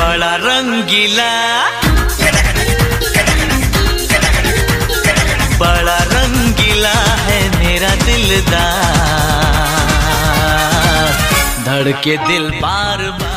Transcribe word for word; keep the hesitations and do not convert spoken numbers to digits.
बड़ा रंगीला, बड़ा रंगीला है मेरा दिलदार, धड़के दिल बार बार।